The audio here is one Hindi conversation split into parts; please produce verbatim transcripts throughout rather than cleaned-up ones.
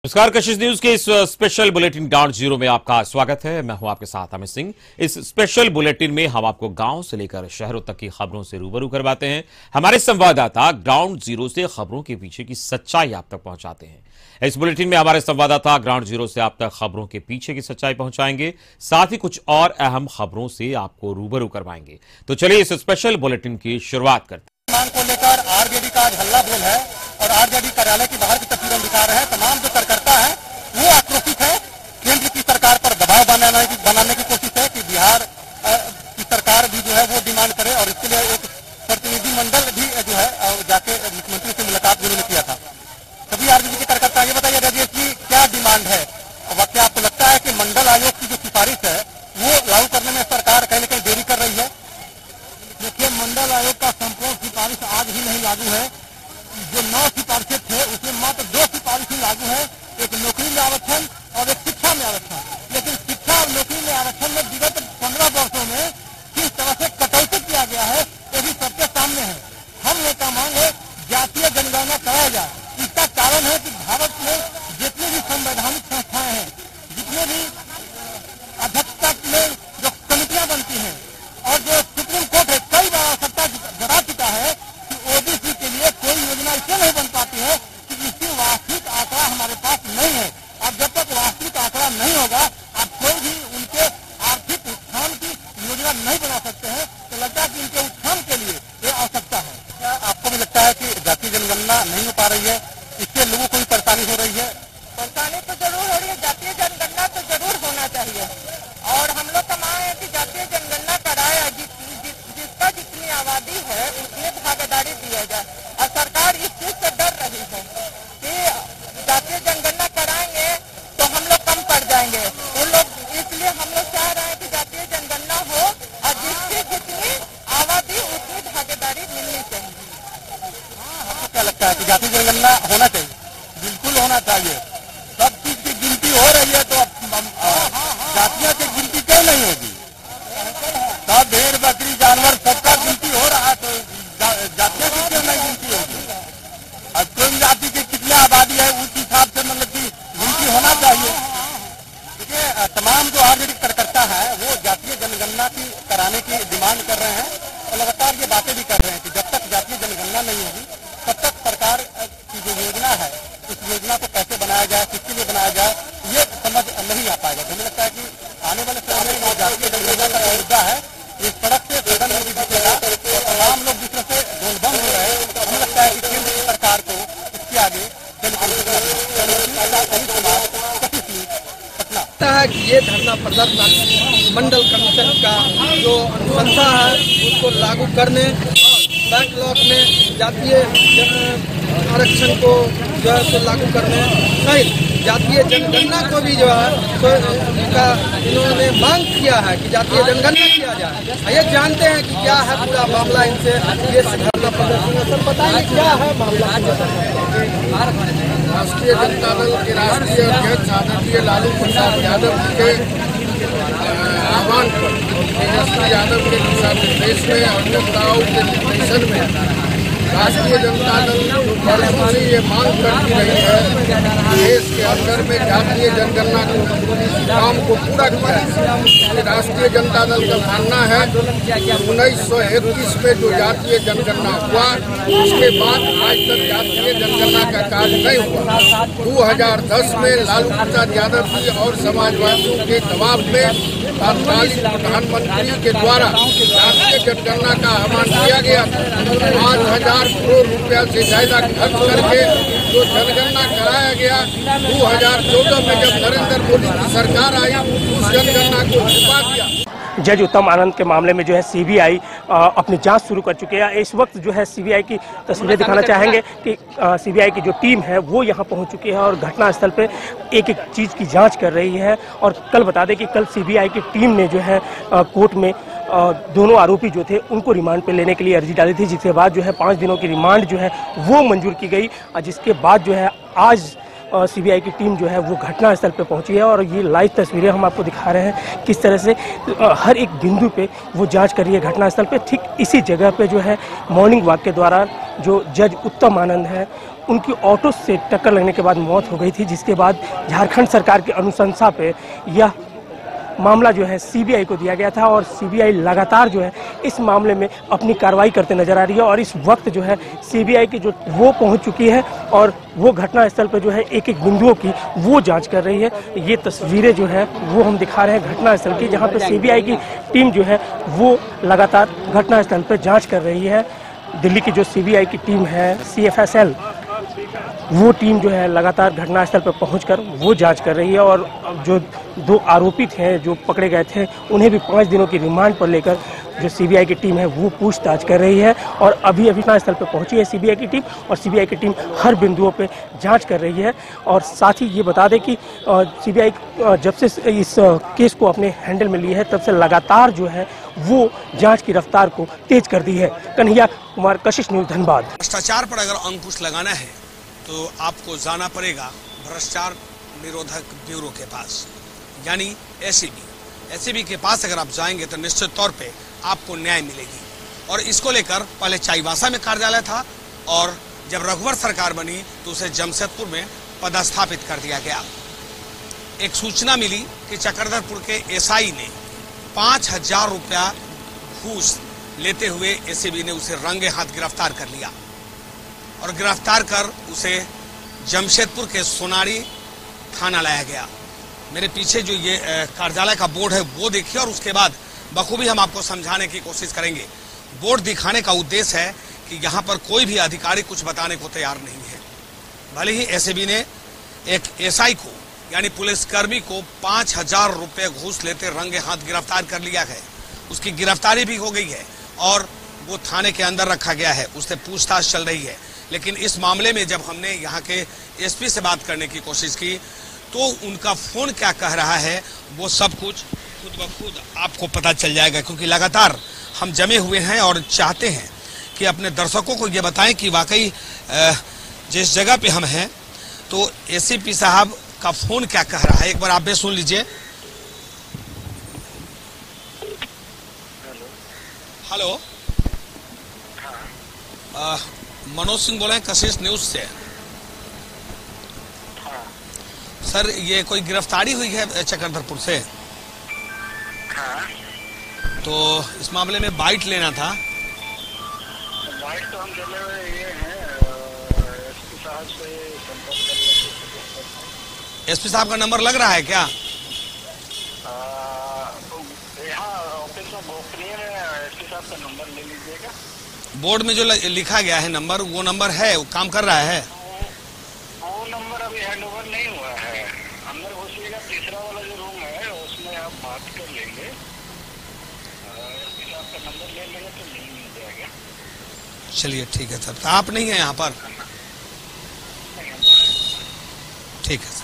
नमस्कार, कशिश न्यूज के इस स्पेशल बुलेटिन ग्राउंड जीरो में आपका स्वागत है। मैं हूं आपके साथ अमित सिंह। इस स्पेशल बुलेटिन में हम आपको गांव से लेकर शहरों तक की खबरों से रूबरू करवाते हैं। हमारे संवाददाता ग्राउंड जीरो से खबरों के पीछे की सच्चाई आप तक पहुंचाते हैं। इस बुलेटिन में हमारे संवाददाता ग्राउंड जीरो से आप तक खबरों के पीछे की सच्चाई पहुंचाएंगे, साथ ही कुछ और अहम खबरों से आपको रूबरू करवाएंगे। तो चलिए इस स्पेशल बुलेटिन की शुरुआत करते हैं। मांग को लेकर आरजेडी का आज हल्ला बोल है और आरजेडी कार्यालय की बाहर की तस्वीरें दिखा रहे हैं। तमाम जो कार्यकर्ता है वो आक्रोशित है। केंद्र की सरकार पर दबाव बनाने की बनाने की कोशिश है कि बिहार की सरकार भी जो है वो डिमांड करे, और इसके लिए एक प्रतिनिधि मंडल भी जो है जाके मुख्यमंत्री से मुलाकात भी उन्होंने किया था। सभी आरजेडी के कार्यकर्ता ये बताइए राजेश जी, क्या डिमांड है? और क्या आपको लगता है कि मंडल आयोग की जो सिफारिश है वो लागू करने में सरकार कहीं न कहीं देरी कर रही है? देखिए, मंडल आयोग का संपूर्ण सिफारिश आज ही नहीं लागू है। जो नौ सिफारिशें थे उसमें मात्र दो सिफारिश ही लागू है, एक नौकरी में आरक्षण और एक शिक्षा में आरक्षण। लेकिन शिक्षा और नौकरी में आरक्षण में विगत पंद्रह वर्षों में किस तरह से कटौती किया गया है ये भी सबके सामने है। हम लोग का मांग है जातीय जनगणना कराया जाए। इसका कारण है कि भारत में जितनी भी संवैधानिक संस्थाएं हैं, जितने भी अध्यक्षता में जो कमिटियां बनती हैं और जो सुप्रीम कोर्ट है कई बार आवश्यकता जता चुका है कि ओबीसी के लिए कोई योजना इसलिए नहीं बन पाती है कि इसकी वास्तविक आंकड़ा हमारे पास नहीं है। अब जब तक वास्तविक आंकड़ा नहीं होगा आप कोई भी उनके आर्थिक उत्थान की योजना नहीं बना सकते हैं। तो लगता है कि इनके उत्थान के लिए ये आवश्यकता है। क्या आपको भी लगता है कि जातीय जनगणना नहीं हो पा रही है, इससे लोगों को भी परेशानी हो रही है? परेशानी तो जरूर हो रही है। जातीय जनगणना तो जरूर होना चाहिए और हम लोग का मांग है कि जातीय जनगणना कराया, जिस, जिस, जिसका जितनी आबादी है उतनी भागीदारी दिया जाए। और सरकार इस चीज से डर रही है कि जातीय जनगणना कराएंगे तो हम लोग कम पड़ जाएंगे उन लोग, इसलिए हम लोग चाह रहे हैं कि जातीय जनगणना हो और जिसकी जितनी आबादी उतनी भागीदारी मिलनी चाहिए। आपको क्या लगता है कि जातीय जनगणना होना चाहिए? बिल्कुल होना चाहिए। सब चीज की गिनती हो रही है तो जातियों की गिनती क्यों नहीं होगी? सब भेड़ बकरी जानवर सबका गिनती हो रहा है तो जातियों की क्यों नहीं गिनती होगी? अब कौन जाति की कितनी आबादी है उस हिसाब से मतलब की गिनती होना चाहिए। देखिए, तमाम जो आरजेडी कार्यकर्ता है वो जातीय जनगणना की कराने की डिमांड कर रहे हैं और लगातार ये बातें भी कर रहे हैं कि जब तक जातीय जनगणना नहीं होगी तब तक सरकार की जो योजना है उस योजना को कैसे बनाया जाए, किसके लिए बनाया जाए, ये समझ नहीं आ पाएगा। हमें लगता है कि आने वाले समय में जो जातीय जनगणना का मुद्दा है इस सड़क से सदन में भी दिखेगा और तमाम लोग दूसरे से गोलबंद हो रहे हैं। हमें लगता है कि केंद्र की सरकार को इसके आगे है कि ये धरना प्रदर्शन मंडल कमीशन का जो अनुशंसा है उसको लागू करने और बैकलॉग में जातीय आरक्षण को जो है सो लागू करने सहित जातीय जनगणना को भी जो है तो का इन्होंने मांग किया है कि जातीय जनगणना किया जाए। ये जानते हैं कि क्या है पूरा मामला, इनसे ये धरना प्रदर्शन सर बताइए क्या है मामला। राष्ट्रीय जनता दल के राष्ट्रीय अध्यक्ष आदरणीय लालू प्रसाद यादव के आह्वान पर तेजस्वी यादव के दिशा निर्देश में और नेताओं के निर्देशन में राष्ट्रीय जनता दल वर्षों से ये मांग करती रही है कि देश के अंदर में जातीय जनगणना के काम को पूरा किया जाए। राष्ट्रीय जनता दल का मानना है कि उन्नीस सौ इक्कीस में जो जातीय जनगणना हुआ उसके बाद आज तक जातीय जनगणना का कार्य नहीं हुआ। दो हज़ार दस में लालू प्रसाद यादव जी और समाजवादियों के दबाव में तत्कालीन प्रधानमंत्री के द्वारा जातीय जनगणना का आह्वान किया गया। पाँच हजार करोड़ रुपया से ज्यादा खर्च करके जो जनगणना कराया गया, दो हज़ार चौदह में जब नरेंद्र मोदी की सरकार आई उस जनगणना को छुपा दिया। जज उत्तम आनंद के मामले में जो है सीबीआई अपनी जांच शुरू कर चुके हैं। इस वक्त जो है सीबीआई की तस्वीरें दिखाना चाहेंगे कि सीबीआई की जो टीम है वो यहाँ पहुँच चुकी है और घटनास्थल पे एक एक चीज़ की जांच कर रही है। और कल बता दें कि कल सीबीआई की टीम ने जो है कोर्ट में दोनों आरोपी जो थे उनको रिमांड पे लेने के लिए अर्जी डाली थी, जिसके बाद जो है पाँच दिनों की रिमांड जो है वो मंजूर की गई। जिसके बाद जो है आज सीबीआई की टीम जो है वो घटनास्थल पे पहुंची है और ये लाइव तस्वीरें हम आपको दिखा रहे हैं किस तरह से हर एक बिंदु पे वो जांच कर रही है घटनास्थल पे। ठीक इसी जगह पे जो है मॉर्निंग वॉक के दौरान जो जज उत्तम आनंद है उनकी ऑटो से टक्कर लगने के बाद मौत हो गई थी, जिसके बाद झारखंड सरकार की अनुशंसा पे यह मामला जो है सीबीआई को दिया गया था और सीबीआई लगातार जो है इस मामले में अपनी कार्रवाई करते नजर आ रही है। और इस वक्त जो है सीबीआई की जो वो पहुंच चुकी है और वो घटनास्थल पर जो है एक एक बिंदुओं की वो जांच कर रही है। ये तस्वीरें जो है वो हम दिखा रहे हैं घटनास्थल की, जहां पर सीबीआई की टीम जो है वो लगातार घटनास्थल पर जाँच कर रही है। दिल्ली की जो सीबीआई की टीम है सी एफ एस एल, वो टीम जो है लगातार घटनास्थल पर पहुंचकर वो जांच कर रही है और जो दो आरोपी थे जो पकड़े गए थे उन्हें भी पाँच दिनों की रिमांड पर लेकर जो सीबीआई की टीम है वो पूछताछ कर रही है। और अभी अभी घटनास्थल पर पहुंची है सीबीआई की टीम और सीबीआई की टीम हर बिंदुओं पे जांच कर रही है। और साथ ही ये बता दें कि सीबीआई जब से इस केस को अपने हैंडल में लिया है तब से लगातार जो है वो जांच की रफ्तार को तेज कर दी है। कन्हैया कुमार, कशिश न्यूज, धनबाद। भ्रष्टाचार पर अगर अंकुश लगाना है तो आपको जाना पड़ेगा भ्रष्टाचार निरोधक ब्यूरो के पास, यानी एसीबी। एसीबी के पास अगर आप जाएंगे तो निश्चित तौर पे आपको न्याय मिलेगी। और इसको लेकर पहले चाईबासा में कार्यालय था और जब रघुवर सरकार बनी तो उसे जमशेदपुर में पदस्थापित कर दिया गया। एक सूचना मिली कि चक्रधरपुर के एसआई ने पांच हजार रुपया घूस लेते हुए एसीबी ने उसे रंगे हाथ गिरफ्तार कर लिया और गिरफ्तार कर उसे जमशेदपुर के सोनारी थाना लाया गया। मेरे पीछे जो ये कार्यालय का बोर्ड है वो देखिए और उसके बाद बखूबी हम आपको समझाने की कोशिश करेंगे। बोर्ड दिखाने का उद्देश्य है कि यहाँ पर कोई भी अधिकारी कुछ बताने को तैयार नहीं है। भले ही एसीबी ने एक एसआई को यानी पुलिसकर्मी को पांच हजार रुपये घूस लेते रंगे हाथ गिरफ्तार कर लिया है, उसकी गिरफ्तारी भी हो गई है और वो थाने के अंदर रखा गया है, उससे पूछताछ चल रही है। लेकिन इस मामले में जब हमने यहाँ के एसपी से बात करने की कोशिश की तो उनका फोन क्या कह रहा है वो सब कुछ खुद ब खुद आपको पता चल जाएगा, क्योंकि लगातार हम जमे हुए हैं और चाहते हैं कि अपने दर्शकों को ये बताएं कि वाकई जिस जगह पे हम हैं तो एसीपी साहब का फोन क्या कह रहा है। एक बार आप भी सुन लीजिए। हेलो, मनोज सिंह बोल रहे हैं कशिश न्यूज से। सर, ये कोई गिरफ्तारी हुई है चक्रधरपुर से? तो इस मामले में बाइट लेना था। बाइट तो हम देने हुए ये हैं, एसपी साहब से संपर्क कर लेंगे। एसपी साहब का नंबर लग रहा है क्या? यहाँ ऑफिस में गोपनीय में एसपी साहब का नंबर ले लीजिएगा। बोर्ड में जो लिखा गया है नंबर, वो नंबर है, वो काम कर रहा है? वो नंबर अभी हैंड ओवर नहीं हुआ है। अंदर घुसिएगा, तीसरा वाला जो रूम है उसमें आप बात कर लेंगे, एसपी साहब का नंबर ले लेंगे तो नहीं मिल जाएगा। चलिए ठीक है सर। तो आप नहीं है यहाँ पर? ठीक है सर।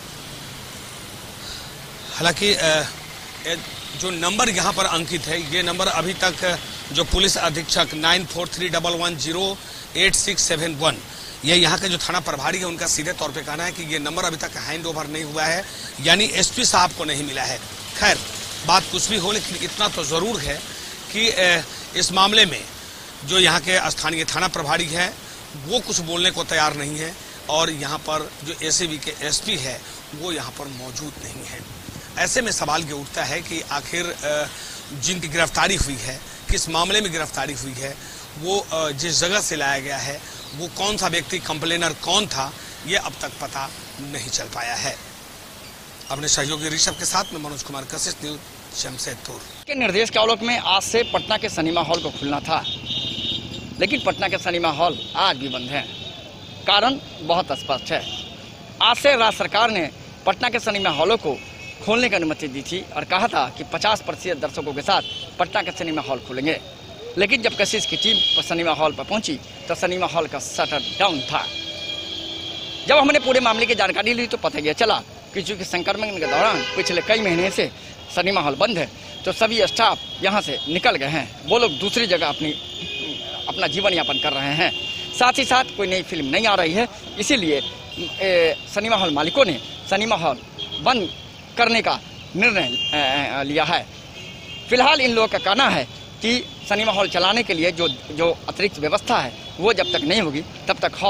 हालांकि जो नंबर यहाँ पर अंकित है ये नंबर अभी तक जो पुलिस अधीक्षक nine four three double one zero eight six seven one, ये यहाँ के जो थाना प्रभारी है उनका सीधे तौर पे कहना है कि ये नंबर अभी तक हैंड ओवर नहीं हुआ है, यानी एसपी साहब को नहीं मिला है। खैर, बात कुछ भी हो, लेकिन इतना तो जरूर है कि इस मामले में जो यहाँ के स्थानीय थाना प्रभारी है वो कुछ बोलने को तैयार नहीं है और यहाँ पर जो एसीबी के एसपी है वो यहाँ पर मौजूद नहीं है। ऐसे में सवाल ये उठता है कि आखिर जिनकी गिरफ्तारी हुई है, किस मामले में गिरफ्तारी हुई है, वो जिस जगह से लाया गया है वो कौन सा व्यक्ति, कंप्लेनर कौन था, ये अब तक पता नहीं चल पाया है। अपने सहयोगी ऋषभ के साथ में मनोज कुमार, कशिश न्यूज, जमशेदपुर। के निर्देश के आलोक में आज से पटना के सिनेमा हॉल को खुलना था, लेकिन पटना के सिनेमा हॉल आज भी बंद हैं। कारण बहुत स्पष्ट है। आज से राज्य सरकार ने पटना के सिनेमा हॉलों को खोलने की अनुमति दी थी और कहा था कि पचास प्रतिशत दर्शकों के साथ पटना के सिनेमा हॉल खुलेंगे। लेकिन जब कशिश की टीम सिनेमा हॉल पर पहुंची तो सिनेमा हॉल का शटर डाउन था। जब हमने पूरे मामले की जानकारी ली तो पता यह चला कि चूँकि संक्रमण के दौरान पिछले कई महीने से सिनेमा हॉल बंद है तो सभी स्टाफ यहाँ से निकल गए हैं। वो लोग दूसरी जगह अपनी अपना जीवन यापन कर रहे हैं। साथ ही साथ कोई नई फिल्म नहीं आ रही है, इसीलिए सिनेमा हॉल मालिकों ने सिनेमा हॉल बंद करने का निर्णय लिया है। फिलहाल इन लोगों का कहना है कि सिनेमा हॉल चलाने के लिए जो जो अतिरिक्त व्यवस्था है वो जब तक नहीं होगी तब तक हॉल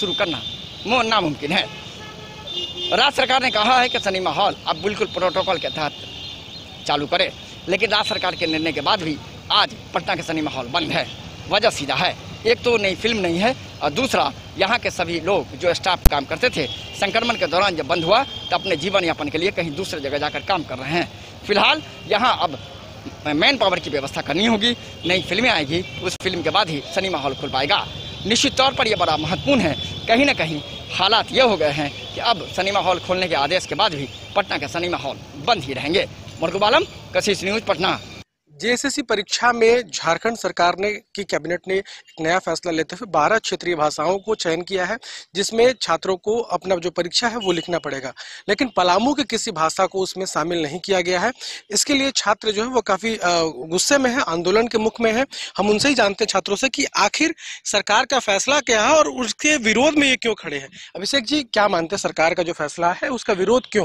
शुरू करना नामुमकिन है। राज्य सरकार ने कहा है कि सिनेमा हॉल अब बिल्कुल प्रोटोकॉल के तहत चालू करे, लेकिन राज्य सरकार के निर्णय के बाद भी आज पटना के सिनेमा हॉल बंद है। वजह सीधा है, एक तो नई फिल्म नहीं है और दूसरा यहाँ के सभी लोग जो स्टाफ काम करते थे संक्रमण के दौरान जब बंद हुआ तो अपने जीवन यापन के लिए कहीं दूसरे जगह जाकर काम कर रहे हैं। फिलहाल यहाँ अब मैन पावर की व्यवस्था करनी होगी, नई फिल्में आएगी, उस फिल्म के बाद ही सिनेमा हॉल खुल पाएगा। निश्चित तौर पर यह बड़ा महत्वपूर्ण है। कहीं ना कहीं हालात ये हो गए हैं कि अब सिनेमा हॉल खोलने के आदेश के बाद भी पटना के सिनेमा हॉल बंद ही रहेंगे। मुर्गुब आलम, कशिश न्यूज, पटना। जेएसएससी परीक्षा में झारखंड सरकार ने की कैबिनेट ने एक नया फैसला लेते हुए बारह क्षेत्रीय भाषाओं को चयन किया है, जिसमें छात्रों को अपना जो परीक्षा है वो लिखना पड़ेगा, लेकिन पलामू के किसी भाषा को उसमें शामिल नहीं किया गया है। इसके लिए छात्र जो है वो काफी गुस्से में है, आंदोलन के मुख में है। हम उनसे ही जानते हैं छात्रों से कि आखिर सरकार का फैसला क्या है और उसके विरोध में ये क्यों खड़े हैं। अभिषेक जी, क्या मानते हैं सरकार का जो फैसला है उसका विरोध क्यों?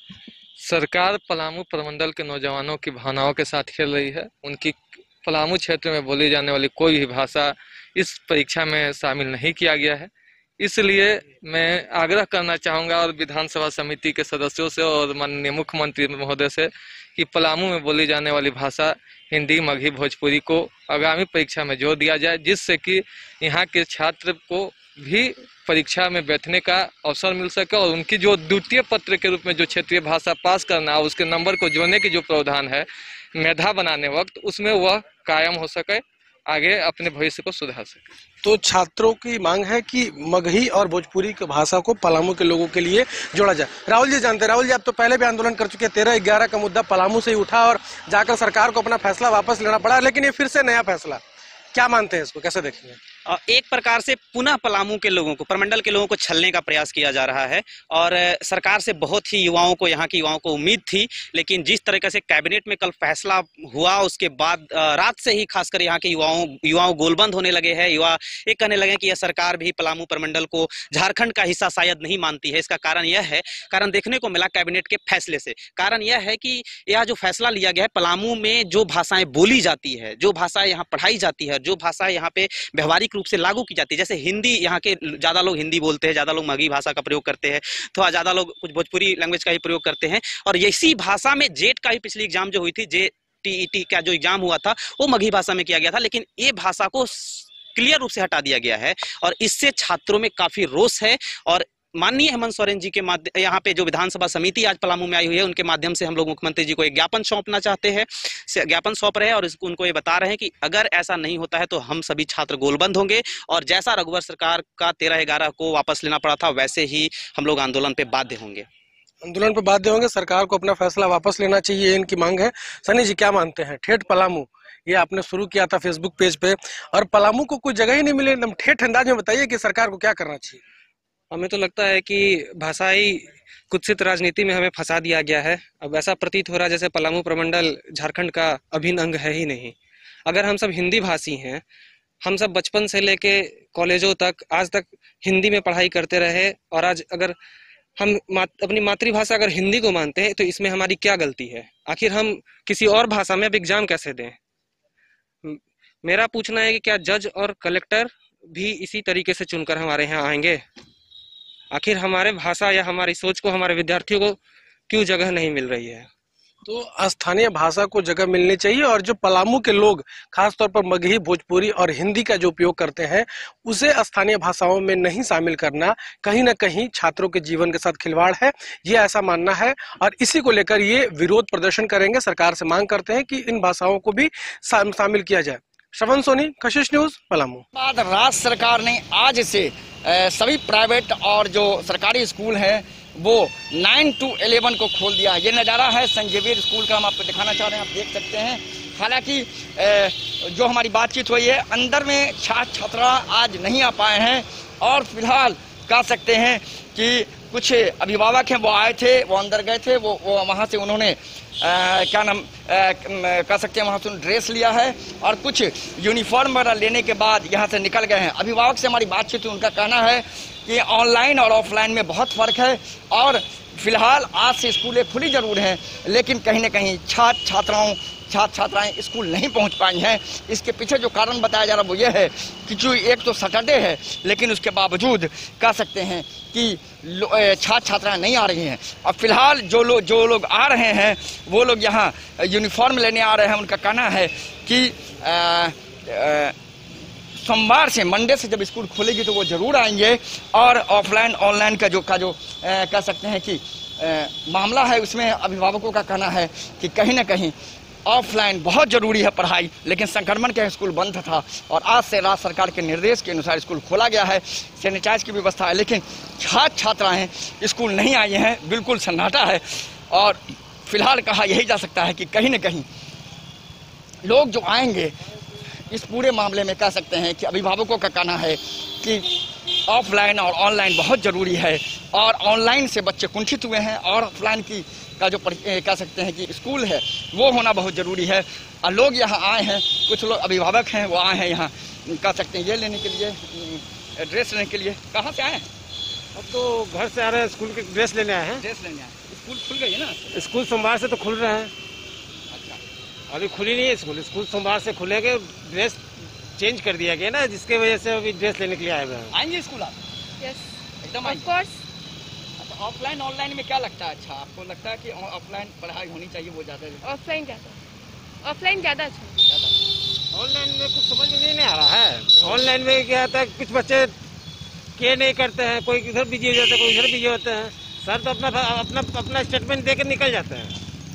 सरकार पलामू प्रमंडल के नौजवानों की भावनाओं के साथ खेल रही है। उनकी पलामू क्षेत्र में बोली जाने वाली कोई भी भाषा इस परीक्षा में शामिल नहीं किया गया है। इसलिए मैं आग्रह करना चाहूँगा और विधानसभा समिति के सदस्यों से और माननीय मुख्यमंत्री महोदय से कि पलामू में बोली जाने वाली भाषा हिंदी, मगही, भोजपुरी को आगामी परीक्षा में जोड़ दिया जाए, जिससे कि यहाँ के छात्र को भी परीक्षा में बैठने का अवसर मिल सके और उनकी जो द्वितीय पत्र के रूप में जो क्षेत्रीय भाषा पास करना है उसके नंबर को जोड़ने की जो प्रावधान है मेधा बनाने वक्त, उसमें वह कायम हो सके, आगे अपने भविष्य को सुधार सके। तो छात्रों की मांग है कि मगही और भोजपुरी की भाषा को पलामू के लोगों के लिए जोड़ा जाए। राहुल जी जानते हैं, राहुल जी आप तो पहले भी आंदोलन कर चुके हैं, तेरह ग्यारह का मुद्दा पलामू से ही उठा और जाकर सरकार को अपना फैसला वापस लेना पड़ा, लेकिन ये फिर से नया फैसला, क्या मानते हैं इसको, कैसे देखेंगे? एक प्रकार से पुनः पलामू के लोगों को, प्रमंडल के लोगों को छलने का प्रयास किया जा रहा है और सरकार से बहुत ही युवाओं को, यहाँ की युवाओं को उम्मीद थी, लेकिन जिस तरीके से कैबिनेट में कल फैसला हुआ उसके बाद रात से ही खासकर यहाँ के युवाओं युवाओं गोलबंद होने लगे हैं। युवा ये कहने लगे कि यह सरकार भी पलामू प्रमंडल को झारखंड का हिस्सा शायद नहीं मानती है। इसका कारण यह है, कारण देखने को मिला कैबिनेट के फैसले से, कारण यह है कि यह जो फैसला लिया गया है, पलामू में जो भाषाएं बोली जाती है, जो भाषाएं यहाँ पढ़ाई जाती है, जो भाषा यहाँ पे व्यवहारिक रूप से लागू की जाती है, जैसे हिंदी, यहाँ के ज्यादा लोग हिंदी बोलते हैं, ज्यादा लोग मगही भाषा का प्रयोग करते हैं, थोड़ा ज्यादा लोग कुछ भोजपुरी लैंग्वेज का ही प्रयोग करते हैं। और इसी भाषा में जेट का ही पिछली एग्जाम जो हुई थी, जे टीईटी का जो एग्जाम हुआ था वो मगही भाषा में किया गया था, लेकिन ये भाषा को क्लियर रूप से हटा दिया गया है और इससे छात्रों में काफी रोष है। और माननीय हेमंत सोरेन जी के माध्यम, यहाँ पे जो विधानसभा समिति आज पलामू में आई हुई है, उनके माध्यम से हम लोग मुख्यमंत्री जी को एक ज्ञापन सौंपना चाहते हैं, ज्ञापन सौंप रहे हैं और उनको ये बता रहे हैं कि अगर ऐसा नहीं होता है तो हम सभी छात्र गोलबंद होंगे और जैसा रघुवर सरकार का तेरह ग्यारह को वापस लेना पड़ा था वैसे ही हम लोग आंदोलन पे बाध्य होंगे। आंदोलन पे बाध्य होंगे, सरकार को अपना फैसला वापस लेना चाहिए, इनकी मांग है। सनी जी क्या मानते हैं? ठेठ पलामू ये आपने शुरू किया था फेसबुक पेज पे और पलामू को कोई जगह ही नहीं मिले, एकदम ठेठ अंदाज में बताइए कि सरकार को क्या करना चाहिए। हमें तो लगता है कि भाषाई कुत्सित राजनीति में हमें फंसा दिया गया है। अब ऐसा प्रतीत हो रहा है जैसे पलामू प्रमंडल झारखंड का अभिन्न अंग है ही नहीं। अगर हम सब हिंदी भाषी हैं, हम सब बचपन से लेके कॉलेजों तक आज तक हिंदी में पढ़ाई करते रहे और आज अगर हम मात, अपनी मातृभाषा अगर हिंदी को मानते हैं तो इसमें हमारी क्या गलती है? आखिर हम किसी और भाषा में अब एग्जाम कैसे दें? मेरा पूछना है कि क्या जज और कलेक्टर भी इसी तरीके से चुनकर हमारे यहाँ आएंगे? आखिर हमारे भाषा या हमारी सोच को हमारे विद्यार्थियों को क्यों जगह नहीं मिल रही है? तो स्थानीय भाषा को जगह मिलनी चाहिए और जो पलामू के लोग खासतौर पर मगही, भोजपुरी और हिंदी का जो उपयोग करते हैं उसे स्थानीय भाषाओं में नहीं शामिल करना कहीं ना कहीं छात्रों के जीवन के साथ खिलवाड़ है, ये ऐसा मानना है और इसी को लेकर ये विरोध प्रदर्शन करेंगे। सरकार से मांग करते हैं कि इन भाषाओं को भी शामिल किया जाए। श्रवण सोनी, कशिश न्यूज, पलामू। बाद राज्य सरकार ने आज से सभी प्राइवेट और जो सरकारी स्कूल हैं वो नाइन टू इलेवन को खोल दिया है। ये नज़ारा है संजीवीर स्कूल का, हम आपको दिखाना चाह रहे हैं, आप देख सकते हैं। हालांकि जो हमारी बातचीत हुई है, अंदर में छात्र छात्रा आज नहीं आ पाए हैं और फिलहाल कह सकते हैं कि कुछ अभिभावक हैं वो आए थे, वो अंदर गए थे, वो वो वहाँ से उन्होंने आ, क्या नाम कह सकते हैं वहाँ से ड्रेस लिया है और कुछ यूनिफॉर्म वगैरह लेने के बाद यहाँ से निकल गए हैं। अभिभावक से हमारी बातचीत हुई, उनका कहना है कि ऑनलाइन और ऑफलाइन में बहुत फ़र्क है और फिलहाल आज से स्कूलें खुली जरूर हैं, लेकिन कहीं ना कहीं छात्र छात्राओं छात्र छात्राएं स्कूल नहीं पहुंच पाई हैं। इसके पीछे जो कारण बताया जा रहा है वो ये है कि जो एक तो सैटरडे है, लेकिन उसके बावजूद कह सकते हैं कि छात्र छात्राएं नहीं आ रही हैं। और फिलहाल जो लोग जो लोग आ रहे हैं वो लोग यहाँ यूनिफॉर्म लेने आ रहे हैं। उनका कहना है कि आ, आ, सोमवार से मंडे से जब स्कूल खुलेगी तो वो जरूर आएंगे, और ऑफलाइन ऑनलाइन का जो का जो आ, कह सकते हैं कि आ, मामला है उसमें अभिभावकों का कहना है कि कहीं ना कहीं ऑफलाइन बहुत जरूरी है पढ़ाई, लेकिन संक्रमण के स्कूल बंद था और आज से राज्य सरकार के निर्देश के अनुसार स्कूल खोला गया है, सैनिटाइज की व्यवस्था है, लेकिन छात्र छात्राएं स्कूल नहीं आई हैं, बिल्कुल सन्नाटा है। और फिलहाल कहा यही जा सकता है कि कहीं ना कहीं लोग जो आएंगे इस पूरे मामले में कह सकते हैं कि अभिभावकों का कहना है कि ऑफलाइन और ऑनलाइन बहुत ज़रूरी है, और ऑनलाइन से बच्चे कुंठित हुए हैं, और ऑफलाइन की का जो कह सकते हैं कि स्कूल है वो होना बहुत ज़रूरी है। और लोग यहाँ आए हैं, कुछ लोग अभिभावक हैं वो आए हैं यहाँ कह सकते हैं ये लेने के लिए, ड्रेस लेने के लिए। कहाँ से आए हैं? अब तो घर से आ रहे हैं, स्कूल के ड्रेस लेने आए हैं। ड्रेस लेने आए, स्कूल खुल गई है ना? स्कूल सोमवार से तो खुल रहे हैं। अच्छा, अभी खुली नहीं है स्कूल, स्कूल सोमवार से खुलेंगे। ड्रेस चेंज कर दिया गया ना, जिसके वजह से अभी ड्रेस लेने के लिए आए हुए हैं। आएंगे स्कूल आप? यस, एकदम ऑफ कोर्स। ऑफलाइन ऑनलाइन में क्या लगता है? अच्छा, आपको लगता है कि ऑफलाइन पढ़ाई होनी चाहिए वो ज़्यादा? ऑफलाइन ज़्यादा, ऑफलाइन ज़्यादा अच्छा। ऑनलाइन में कुछ समझ में नहीं आ रहा है। ऑनलाइन में क्या होता है, कुछ बच्चे केयर नहीं करते हैं, कोई इधर बिजी हो जाता है, कोई इधर बिजी होते हैं। सर तो अपना अपना अपना स्टेटमेंट देकर निकल जाते हैं।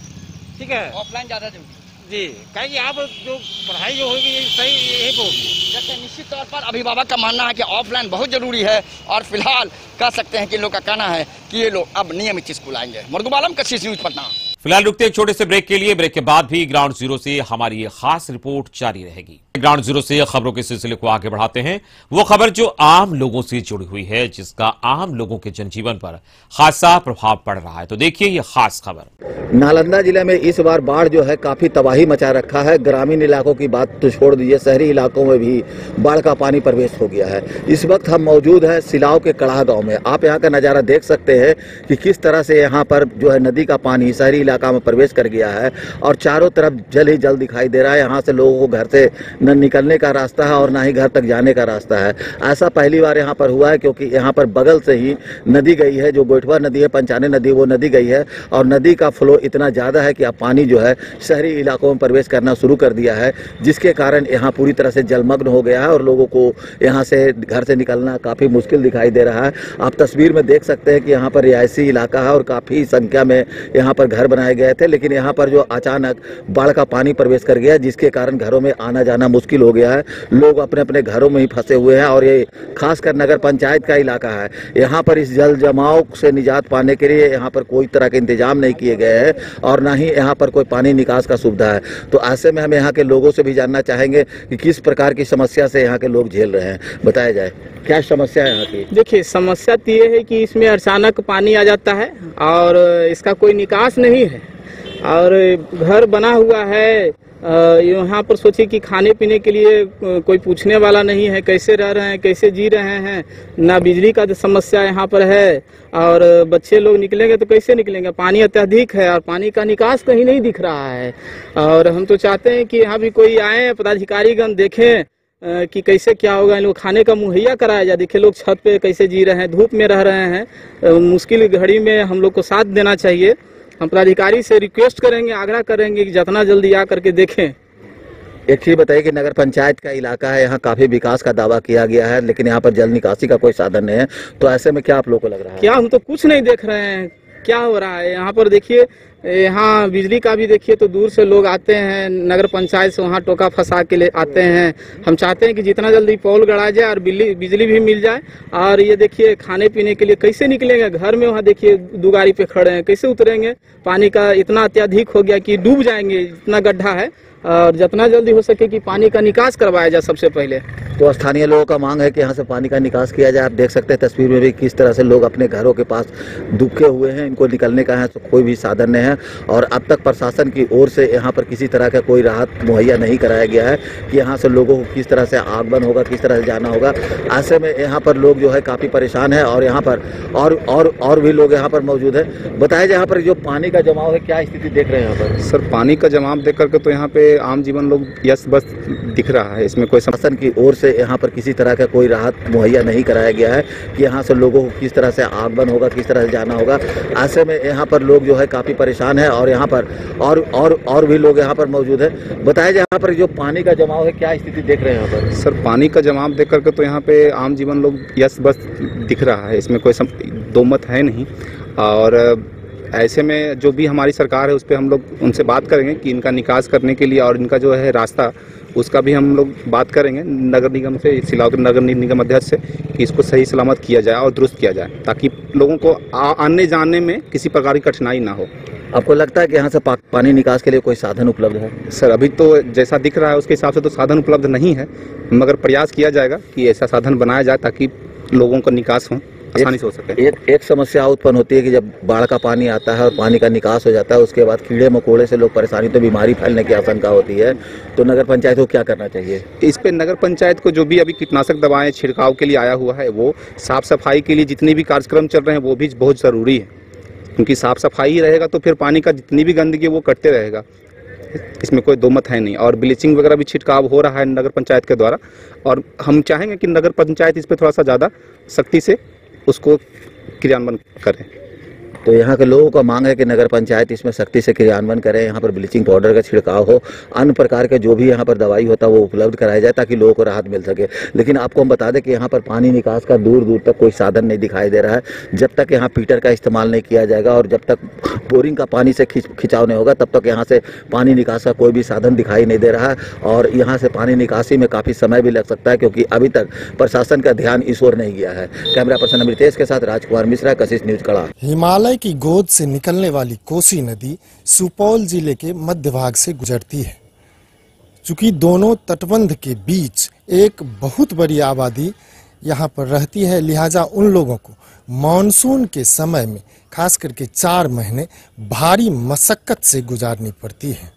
ठीक है, ऑफलाइन ज़्यादा जरूरी जी, कहीं यहाँ पर जो पढ़ाई जो होगी सही यही होगी। जैसे निश्चित तौर पर अभिभावक का मानना है कि ऑफलाइन बहुत जरूरी है, और फिलहाल कह सकते हैं कि लोग का कहना है कि ये लोग अब नियमित स्कूल आएंगे। मुर्गुबालम कशिश न्यूज पटना। फिलहाल रुकते एक छोटे से ब्रेक के लिए। ब्रेक के बाद भी ग्राउंड जीरो से हमारी ये खास रिपोर्ट जारी रहेगी। ग्राउंड जीरो से खबरों के सिलसिले को आगे बढ़ाते हैं। वो खबर जो आम लोगों से जुड़ी हुई है, जिसका आम लोगों के जनजीवन पर खासा प्रभाव पड़ रहा है। तो देखिए ये खास खबर। नालंदा जिले में इस बार बाढ़ जो है काफी तबाही मचा रखा है। ग्रामीण इलाकों की बात तो छोड़ दीजिए, शहरी इलाकों में भी बाढ़ का पानी प्रवेश हो गया है। इस वक्त हम मौजूद हैं सिलाव के कड़ाह गांव में। आप यहां का नजारा देख सकते हैं कि किस तरह से यहां पर जो है नदी का पानी शहरी इलाका में प्रवेश कर गया है, और चारों तरफ जल ही जल दिखाई दे रहा है। यहाँ से लोगों को घर से न निकलने का रास्ता है और ना ही घर तक जाने का रास्ता है। ऐसा पहली बार यहाँ पर हुआ है, क्योंकि यहाँ पर बगल से ही नदी गई है, जो गोइठवा नदी है, पंचाने नदी, वो नदी गई है, और नदी का फ्लो इतना ज़्यादा है कि अब पानी जो है शहरी इलाकों में प्रवेश करना शुरू कर दिया है, जिसके कारण यहाँ पूरी तरह से जलमग्न हो गया है और लोगों को यहाँ से घर से निकलना काफ़ी मुश्किल दिखाई दे रहा है। आप तस्वीर में देख सकते हैं कि यहाँ पर रिहायशी इलाका है और काफ़ी संख्या में यहाँ पर घर बनाए गए थे, लेकिन यहाँ पर जो अचानक बाढ़ का पानी प्रवेश कर गया, जिसके कारण घरों में आना जाना मुश्किल हो गया है। लोग अपने अपने घरों में ही फंसे हुए हैं, और ये खासकर नगर पंचायत का इलाका है। यहाँ पर इस जल जमाव से निजात पाने के लिए यहाँ पर कोई तरह के इंतजाम नहीं किए गए हैं, और ना ही यहाँ पर कोई पानी निकास का सुविधा है। तो ऐसे में हम यहाँ के लोगों से भी जानना चाहेंगे कि किस प्रकार की समस्या से यहाँ के लोग झेल रहे हैं। बताया जाए क्या समस्या है यहाँ की? देखिए, समस्या तो ये है कि इसमें अचानक पानी आ जाता है और इसका कोई निकास नहीं है, और घर बना हुआ है। यहाँ पर सोचिए कि खाने पीने के लिए कोई पूछने वाला नहीं है, कैसे रह रहे हैं, कैसे जी रहे हैं। ना बिजली का समस्या यहाँ पर है, और बच्चे लोग निकलेंगे तो कैसे निकलेंगे, पानी अत्यधिक है और पानी का निकास कहीं नहीं दिख रहा है। और हम तो चाहते हैं कि यहाँ भी कोई आए, पदाधिकारीगण देखें कि कैसे क्या होगा, इन लोग खाने का मुहैया कराया जाए। देखिए लोग छत पे कैसे जी रहे हैं, धूप में रह रहे हैं। मुश्किल घड़ी में हम लोग को साथ देना चाहिए। हम पदाधिकारी से रिक्वेस्ट करेंगे, आग्रह करेंगे कि जितना जल्दी आ करके देखें। एक चीज बताइए कि नगर पंचायत का इलाका है, यहाँ काफी विकास का दावा किया गया है, लेकिन यहाँ पर जल निकासी का कोई साधन नहीं है। तो ऐसे में क्या आप लोगों को लग रहा है? क्या हम तो कुछ नहीं देख रहे हैं, क्या हो रहा है यहाँ पर। देखिए यहाँ बिजली का भी देखिए तो दूर से लोग आते हैं, नगर पंचायत से वहाँ टोका फंसा के ले आते हैं। हम चाहते हैं कि जितना जल्दी पोल गड़ा जाए और बिजली बिजली भी मिल जाए। और ये देखिए खाने पीने के लिए कैसे निकलेंगे, घर में वहाँ देखिए दुगारी पे खड़े हैं, कैसे उतरेंगे। पानी का इतना अत्यधिक हो गया कि डूब जाएंगे, इतना गड्ढा है। और जितना जल्दी हो सके कि पानी का निकास करवाया जाए सबसे पहले। तो स्थानीय लोगों का मांग है कि यहाँ से पानी का निकास किया जाए। आप देख सकते हैं तस्वीर में भी किस तरह से लोग अपने घरों के पास दुखे हुए हैं, इनको निकलने का है तो कोई भी साधन नहीं है और अब तक प्रशासन की ओर से यहाँ पर किसी तरह का कोई राहत मुहैया नहीं कराया गया है कि यहाँ से लोगों को किस तरह से आगमन होगा, किस तरह से जाना होगा। ऐसे में यहाँ पर लोग जो है काफ़ी परेशान है और यहाँ पर और और और भी लोग यहाँ पर मौजूद है। बताया जाए यहाँ पर जो पानी का जमाव है, क्या स्थिति देख रहे हैं यहाँ पर? सर, पानी का जमाव देख करके तो यहाँ पे आम जीवन लोग यस बस दिख रहा है, इसमें कोई शासन की ओर से यहाँ पर किसी तरह का कोई राहत मुहैया नहीं कराया गया है कि यहाँ से लोगों को किस तरह से आगमन होगा, किस तरह से जाना होगा। ऐसे में यहाँ पर लोग जो है काफ़ी परेशान है और यहाँ पर और और और भी लोग यहाँ पर मौजूद है। बताया जाए यहाँ पर जो पानी का जमाव है, क्या स्थिति देख रहे हैं यहाँ पर? सर, पानी का जमाव देख करके तो यहाँ पे आम जीवन लोग यस बस दिख रहा है, इसमें कोई दो मत है नहीं। और ऐसे में जो भी हमारी सरकार है उस पर हम लोग उनसे बात करेंगे कि इनका निकास करने के लिए और इनका जो है रास्ता उसका भी हम लोग बात करेंगे नगर निगम से, सिलाव नगर निगम अध्यक्ष से, कि इसको सही सलामत किया जाए और दुरुस्त किया जाए ताकि लोगों को आने जाने में किसी प्रकार की कठिनाई ना हो। आपको लगता है कि यहाँ से पानी निकास के लिए कोई साधन उपलब्ध है? सर, अभी तो जैसा दिख रहा है उसके हिसाब से तो साधन उपलब्ध नहीं है, मगर प्रयास किया जाएगा कि ऐसा साधन बनाया जाए ताकि लोगों का निकास हो आसानी से हो सके। एक एक समस्या उत्पन्न होती है कि जब बाढ़ का पानी आता है और पानी का निकास हो जाता है उसके बाद कीड़े मकोड़े से लोग परेशानी, तो बीमारी फैलने की आशंका होती है। तो नगर पंचायत को क्या करना चाहिए इस पे? नगर पंचायत को जो भी अभी कीटनाशक दवाएं छिड़काव के लिए आया हुआ है, वो साफ सफाई के लिए जितने भी कार्यक्रम चल रहे हैं वो भी बहुत ज़रूरी है, क्योंकि साफ सफाई ही रहेगा तो फिर पानी का जितनी भी गंदगी है वो कटते रहेगा, इसमें कोई दो मत है नहीं। और ब्लीचिंग वगैरह भी छिड़काव हो रहा है नगर पंचायत के द्वारा और हम चाहेंगे कि नगर पंचायत इस पर थोड़ा सा ज़्यादा सख्ती से उसको क्रियान्वयन करें। तो यहाँ के लोगों का मांग है कि नगर पंचायत इसमें सख्ती से क्रियान्वयन करे, यहाँ पर ब्लीचिंग पाउडर का छिड़काव हो, अन्य प्रकार के जो भी यहाँ पर दवाई होता है वो उपलब्ध कराया जाए ताकि लोगों को राहत मिल सके। लेकिन आपको हम बता दें कि यहाँ पर पानी निकास का दूर दूर तक कोई साधन नहीं दिखाई दे रहा है। जब तक यहाँ पीटर का इस्तेमाल नहीं किया जाएगा और जब तक बोरिंग का पानी से खिंच खिंचाव नहीं होगा तब तक यहाँ से पानी निकास का कोई भी साधन दिखाई नहीं दे रहा है और यहाँ से पानी निकासी में काफ़ी समय भी लग सकता है क्योंकि अभी तक प्रशासन का ध्यान इस ओर नहीं गया है। कैमरा पर्सन अमृतेश के साथ राजकुमार मिश्रा, कशिश न्यूज कड़ा। हिमालय की गोद से निकलने वाली कोसी नदी सुपौल जिले के मध्य भाग से गुजरती है। चूंकि दोनों तटबंध के बीच एक बहुत बड़ी आबादी यहाँ पर रहती है, लिहाजा उन लोगों को मानसून के समय में खास करके चार महीने भारी मशक्कत से गुजारनी पड़ती है,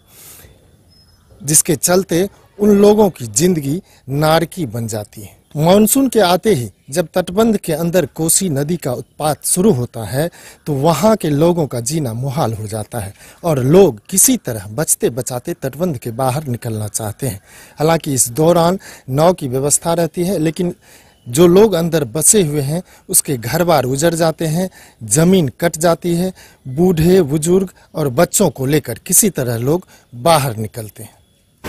जिसके चलते उन लोगों की जिंदगी नारकी बन जाती है। मानसून के आते ही जब तटबंध के अंदर कोसी नदी का उत्पात शुरू होता है तो वहां के लोगों का जीना मुहाल हो जाता है और लोग किसी तरह बचते बचाते तटबंध के बाहर निकलना चाहते हैं। हालांकि इस दौरान नाव की व्यवस्था रहती है, लेकिन जो लोग अंदर बसे हुए हैं उसके घर बार उजड़ जाते हैं, जमीन कट जाती है, बूढ़े बुजुर्ग और बच्चों को लेकर किसी तरह लोग बाहर निकलते हैं।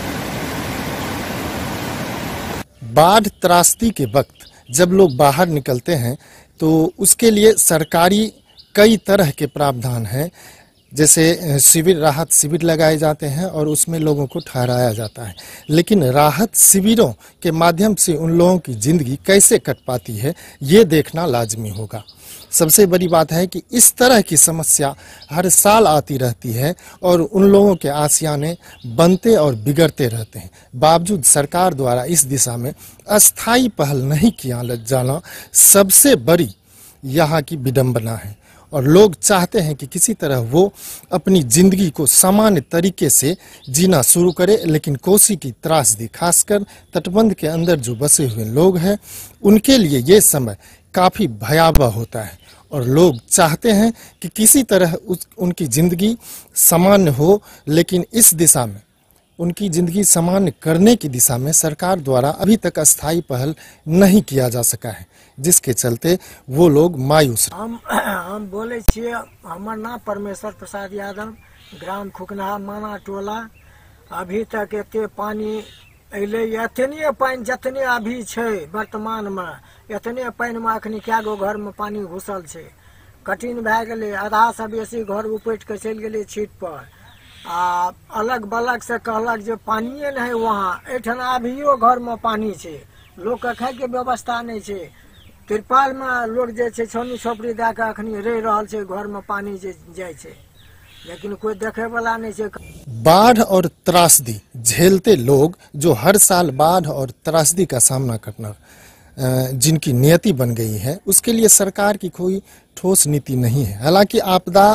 बाढ़ त्रासदी के वक्त जब लोग बाहर निकलते हैं तो उसके लिए सरकारी कई तरह के प्रावधान हैं, जैसे शिविर, राहत शिविर लगाए जाते हैं और उसमें लोगों को ठहराया जाता है। लेकिन राहत शिविरों के माध्यम से उन लोगों की जिंदगी कैसे कट पाती है ये देखना लाजमी होगा। सबसे बड़ी बात है कि इस तरह की समस्या हर साल आती रहती है और उन लोगों के आशियाने बनते और बिगड़ते रहते हैं। बावजूद सरकार द्वारा इस दिशा में अस्थायी पहल नहीं किया जाना सबसे बड़ी यहाँ की विडंबना है और लोग चाहते हैं कि किसी तरह वो अपनी जिंदगी को सामान्य तरीके से जीना शुरू करे। लेकिन कोसी की त्रासदी, खासकर तटबंध के अंदर जो बसे हुए लोग हैं, उनके लिए ये समय काफ़ी भयावह होता है और लोग चाहते हैं कि किसी तरह उस उनकी ज़िंदगी सामान्य हो। लेकिन इस दिशा में, उनकी ज़िंदगी सामान्य करने की दिशा में सरकार द्वारा अभी तक अस्थायी पहल नहीं किया जा सका है, जिसके चलते वो लोग मायूस। हम हम बोले छे, हमार नाम परमेश्वर प्रसाद यादव, ग्राम खुकना माना टोला। अभी तक एते पानी अले, एतने पानी जतने अभी छे वर्तमान में, एतने पानी में अखनी क्या गो घर में पानी घुसल छे, कठिन भए गेले। आधा से बेसी घर उपटि के चलि गेले छीट पर। आ अलग बलग से कहलक जे पानिये नहीं वहाँ, एठन अभियो घर में पानी छे, लोग के खाय के व्यवस्था नहीं छे। तिरपाल में लोग जे छे छोनी छोपड़ी दे के अखनी रह रहल छे, घर में पानी जे जाय छे। लेकिन कोई देखे वाला नहीं से। बाढ़ और त्रासदी झेलते लोग जो हर साल बाढ़ और त्रासदी का सामना करना जिनकी नियति बन गई है, उसके लिए सरकार की कोई ठोस नीति नहीं है। हालांकि आपदा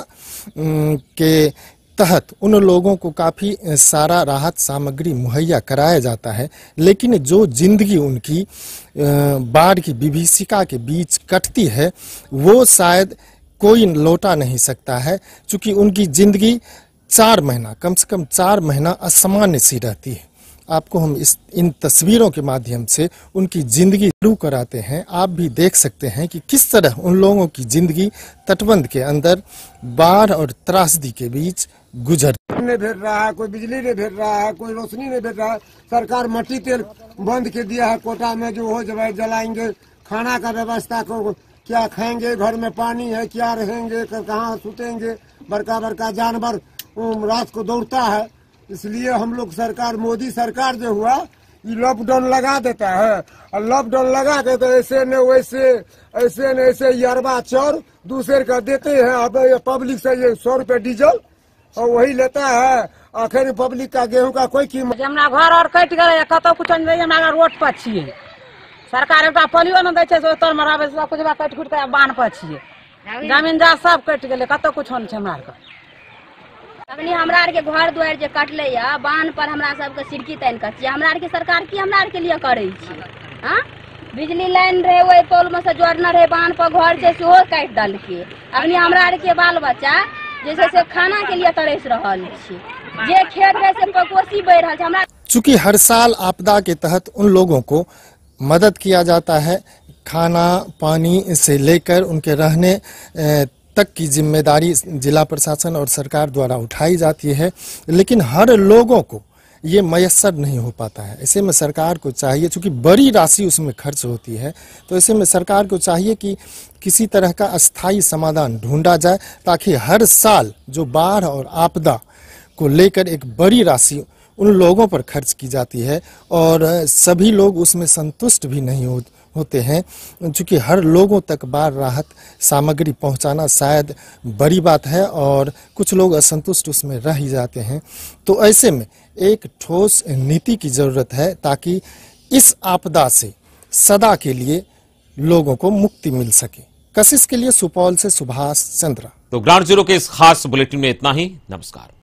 के तहत उन लोगों को काफ़ी सारा राहत सामग्री मुहैया कराया जाता है, लेकिन जो जिंदगी उनकी बाढ़ की विभीषिका के बीच कटती है वो शायद कोई लौटा नहीं सकता है, क्योंकि उनकी जिंदगी चार महीना कम से कम चार महीना असामान्य सी रहती है। आपको हम इस इन तस्वीरों के माध्यम से उनकी जिंदगी शुरू कराते हैं। आप भी देख सकते हैं कि किस तरह उन लोगों की जिंदगी तटबंध के अंदर बाढ़ और त्रासदी के बीच गुजर नहीं भेज रहा है, कोई बिजली नहीं भेज रहा है, कोई रोशनी नहीं भेज रहा है। सरकार मट्टी तेल बंद के दिया है कोटा में, जो हो जाए जलाएंगे। खाना का व्यवस्था को क्या खाएंगे, घर में पानी है क्या रहेंगे, कहाँ सुतेंगे। बड़का बड़का जानवर रात को दौड़ता है, इसलिए हम लोग सरकार मोदी सरकार जो हुआ ये लॉकडाउन लगा देता है, और लॉकडाउन लगा के तो ऐसे न वैसे ऐसे न ऐसे यरबा चौर दूसरे का देते हैं। अब पब्लिक से ये सौ रुपये डीजल और वही लेता है, आखिर पब्लिक का गेहूं का कोई कीमत। हमरा घर और कट गए, कतो कुछ नहीं, हमरा रोड पर छिए। सरकार एक पोलियो न दै छै, तर मराबे सब कुछ कट खुट के बांध पर छिए। जमीन जा सब कट गेले, कतो कुछ नहीं छै हमरा आर। अखनी हमरा आर के घर दुआर जे कटले या बांध पर हमरा सब के सिरकी तान के छिए। हमरा आर के सरकार की हमरा आर के लिए करे छी? हां, बिजली लाइन रहे ओइ पोल में से जोड़ना रहे बांध पर घर से सेहो काट डाल के। अखनी हमरा आर के बाल बच्चा जैसे से खाना के लिए तरस रहल छी, जे खेत रहे से कोसी बह रहल छै। हमरा चूंकि हर साल आपदा के तहत उन लोगों को मदद किया जाता है, खाना पानी से लेकर उनके रहने तक की जिम्मेदारी जिला प्रशासन और सरकार द्वारा उठाई जाती है, लेकिन हर लोगों को ये मयस्सर नहीं हो पाता है। ऐसे में सरकार को चाहिए, चूंकि बड़ी राशि उसमें खर्च होती है, तो ऐसे में सरकार को चाहिए कि किसी तरह का अस्थायी समाधान ढूंढा जाए, ताकि हर साल जो बाढ़ और आपदा को लेकर एक बड़ी राशि उन लोगों पर खर्च की जाती है और सभी लोग उसमें संतुष्ट भी नहीं हो, होते हैं, चूँकि हर लोगों तक बाढ़ राहत सामग्री पहुंचाना शायद बड़ी बात है और कुछ लोग असंतुष्ट उसमें रह ही जाते हैं। तो ऐसे में एक ठोस नीति की जरूरत है, ताकि इस आपदा से सदा के लिए लोगों को मुक्ति मिल सके। कशिश के लिए सुपौल से सुभाष चंद्रा। तो ग्राउंड जीरो के इस खास बुलेटिन में इतना ही। नमस्कार।